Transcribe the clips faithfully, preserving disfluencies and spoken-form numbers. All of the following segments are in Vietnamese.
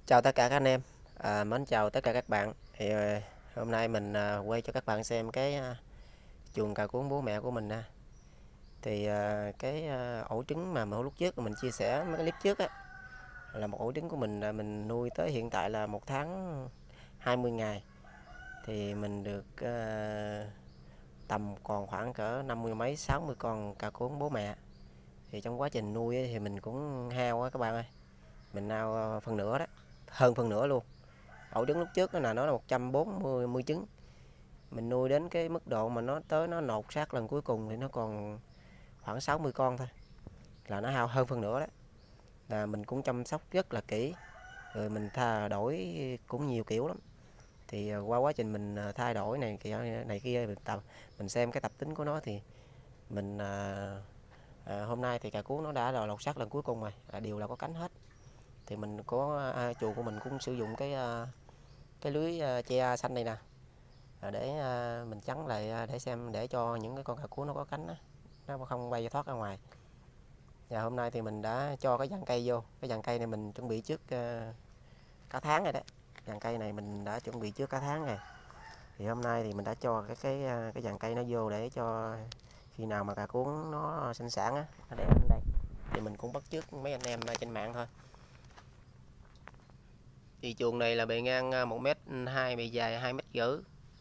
Chào tất cả các anh em, à, mến chào tất cả các bạn. Thì à, hôm nay mình à, quay cho các bạn xem cái à, chuồng cà cuống bố mẹ của mình ha. Thì à, cái à, ổ trứng mà mỗi lúc trước mình chia sẻ mấy cái clip trước á là một ổ trứng của mình là mình nuôi tới hiện tại là một tháng hai mươi ngày. Thì mình được à, tầm còn khoảng cỡ năm mươi mấy sáu mươi con cà cuống bố mẹ. Thì trong quá trình nuôi ấy, thì mình cũng hao á các bạn ơi. Mình hao phần nửa đó, hơn phần nửa luôn. Ổ trứng lúc trước là nó là một trăm bốn mươi trứng, mình nuôi đến cái mức độ mà nó tới nó nột xác lần cuối cùng thì nó còn khoảng sáu mươi con thôi, là nó hao hơn phần nữa đó. Là mình cũng chăm sóc rất là kỹ, rồi mình thay đổi cũng nhiều kiểu lắm. Thì à, qua quá trình mình à, thay đổi này kia này kia mình tập mình xem cái tập tính của nó thì mình à, à, hôm nay thì cà cuống nó đã là lột xác lần cuối cùng rồi, à, đều là có cánh hết. Thì mình có à, chuồng của mình cũng sử dụng cái à, cái lưới à, che xanh này nè, để à, mình chắn lại à, để xem để cho những cái con cà cuống nó có cánh á, nó không bay thoát ra ngoài. Và hôm nay thì mình đã cho cái dàn cây vô, cái dàn cây này mình chuẩn bị trước uh, cả tháng rồi đấy. Dàn cây này mình đã chuẩn bị trước cả tháng rồi. Thì hôm nay thì mình đã cho cái cái à, cái dàn cây nó vô để cho khi nào mà cà cuống nó sinh sản á, nó đẻ lên đây. Thì mình cũng bắt chước mấy anh em trên mạng thôi. Thì chuồng này là bề ngang một mét hai, bề dài hai mét rưỡi.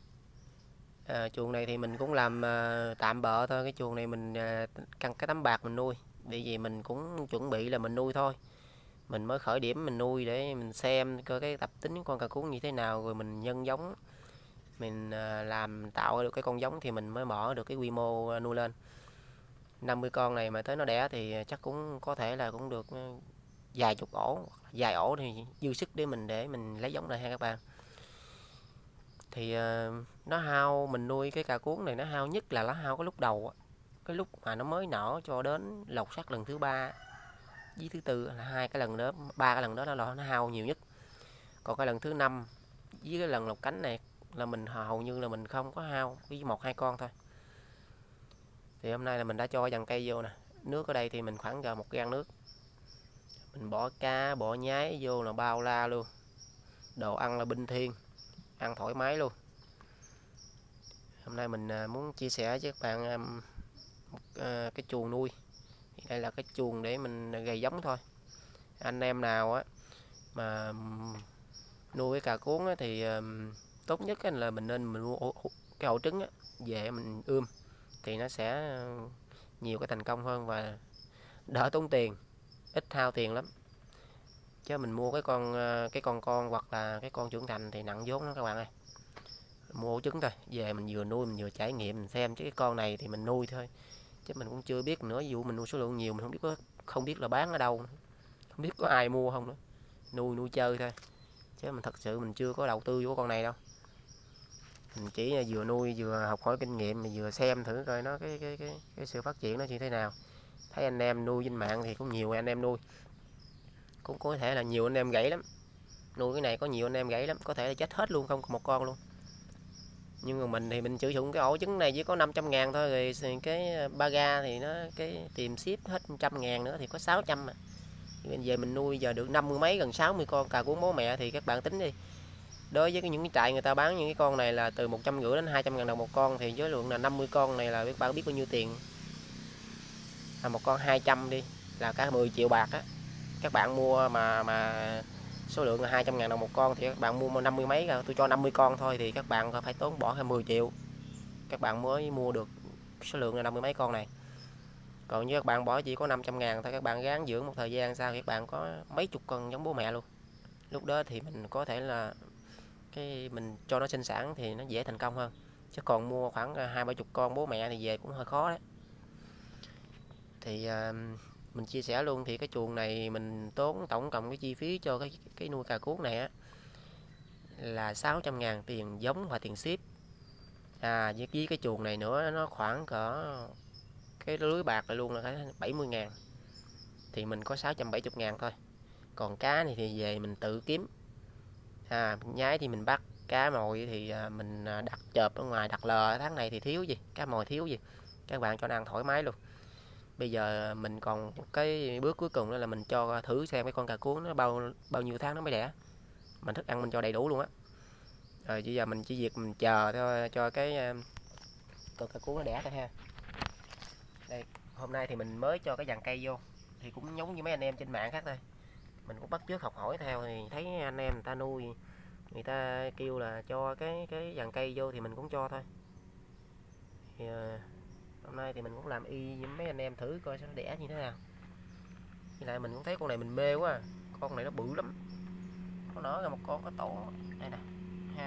À, chuồng này thì mình cũng làm à, tạm bợ thôi. Cái chuồng này mình à, căng cái tấm bạc mình nuôi, bởi vì mình cũng chuẩn bị là mình nuôi thôi, mình mới khởi điểm mình nuôi để mình xem coi cái tập tính con cà cuống như thế nào, rồi mình nhân giống, mình à, làm tạo được cái con giống thì mình mới mở được cái quy mô nuôi lên. Năm mươi con này mà tới nó đẻ thì chắc cũng có thể là cũng được vài chục ổ, vài ổ thì dư sức để mình để mình lấy giống này ha các bạn. Thì uh, nó hao, mình nuôi cái cà cuống này nó hao nhất là nó hao cái lúc đầu, cái lúc mà nó mới nở cho đến lột xác lần thứ ba với thứ tư, là hai cái lần đó, ba cái lần đó nó nó hao nhiều nhất. Còn cái lần thứ năm với cái lần lột cánh này là mình hầu như là mình không có hao, với một hai con thôi. Thì hôm nay là mình đã cho dàn cây vô nè, nước ở đây thì mình khoảng gần một gan nước, mình bỏ cá bỏ nhái vô là bao la luôn, đồ ăn là binh thiên, ăn thoải mái luôn. Hôm nay mình muốn chia sẻ với các bạn một cái chuồng nuôi. Đây là cái chuồng để mình gầy giống thôi. Anh em nào á mà nuôi cái cà cuống á thì tốt nhất là mình nên mình mua cái ổ trứng á về mình ươm, thì nó sẽ nhiều cái thành công hơn và đỡ tốn tiền, ít hao tiền lắm. Chứ mình mua cái con cái con con hoặc là cái con trưởng thành thì nặng vốn lắm các bạn ơi. Mua ổ trứng thôi, về mình vừa nuôi mình vừa trải nghiệm, mình xem chứ cái con này thì mình nuôi thôi, chứ mình cũng chưa biết nữa. Dù mình nuôi số lượng nhiều mình không biết có, không biết là bán ở đâu nữa, không biết có ai mua không nữa, nuôi nuôi chơi thôi, chứ mình thật sự mình chưa có đầu tư vô con này đâu. Mình chỉ là vừa nuôi vừa học hỏi kinh nghiệm, mình vừa xem thử coi nó cái cái cái cái sự phát triển nó như thế nào. Thấy anh em nuôi trên mạng thì cũng nhiều anh em nuôi, cũng có thể là nhiều anh em gãy lắm. Nuôi cái này có nhiều anh em gãy lắm, có thể là chết hết luôn, không còn một con luôn. Nhưng mà mình thì mình sử dụng cái ổ trứng này chỉ có năm trăm ngàn thôi, rồi cái ba ga thì nó cái tiền ship hết trăm ngàn nữa thì có sáu trăm mà. Bây giờ mình nuôi giờ được năm mươi mấy gần sáu mươi con cà cuống bố mẹ thì các bạn tính đi. Đối với những cái trại người ta bán những cái con này là từ một trăm rưỡi đến hai trăm ngàn đồng một con, thì với lượng là năm mươi con này là các bạn biết bao nhiêu tiền. À, một con hai trăm đi là cả mười triệu bạc á. Các bạn mua mà mà số lượng là hai trăm ngàn đồng một con thì các bạn mua năm mươi mấy, tôi cho năm mươi con thôi thì các bạn phải tốn bỏ hai mươi triệu. Các bạn mới mua được số lượng là năm mươi mấy con này. Còn như các bạn bỏ chỉ có năm trăm ngàn thôi, các bạn gán dưỡng một thời gian sau thì các bạn có mấy chục con giống bố mẹ luôn. Lúc đó thì mình có thể là cái mình cho nó sinh sản thì nó dễ thành công hơn. Chứ còn mua khoảng hai ba chục con bố mẹ thì về cũng hơi khó đấy. Thì uh, mình chia sẻ luôn, thì cái chuồng này mình tốn tổng cộng cái chi phí cho cái cái nuôi cà cuống này á là sáu trăm ngàn tiền giống và tiền ship. À, với, với cái chuồng này nữa nó khoảng cỡ cái lưới bạc lại luôn là cái bảy mươi ngàn, thì mình có sáu trăm bảy mươi ngàn thôi. Còn cá này thì về mình tự kiếm. À, nhái thì mình bắt, cá mồi thì mình đặt chợp ở ngoài, đặt lờ. Tháng này thì thiếu gì, cá mồi thiếu gì, các bạn cho nó ăn thoải mái luôn. Bây giờ mình còn cái bước cuối cùng đó là mình cho thử xem cái con cà cuống nó bao bao nhiêu tháng nó mới đẻ. mình thức ăn mình cho đầy đủ luôn á. Rồi bây giờ mình chỉ việc mình chờ thôi cho cái con cá cuốn nó đẻ thôi ha. Đây, hôm nay thì mình mới cho cái dàn cây vô, thì cũng giống như mấy anh em trên mạng khác thôi, mình cũng bắt chước học hỏi theo, thì thấy anh em người ta nuôi, người ta kêu là cho cái cái dàn cây vô thì mình cũng cho thôi. Thì uh, hôm nay thì mình cũng làm y với mấy anh em thử coi nó đẻ như thế nào. Với lại mình cũng thấy con này mình mê quá, con này nó bự lắm, nó nở ra một con có tổ đây nè ha.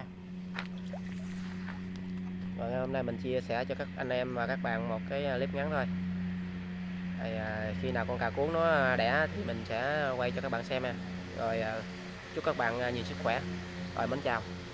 Rồi hôm nay mình chia sẻ cho các anh em và các bạn một cái clip ngắn thôi. Rồi, à, khi nào con cà cuốn nó đẻ thì mình sẽ quay cho các bạn xem nha. Rồi à, chúc các bạn nhiều sức khỏe. Rồi mến chào.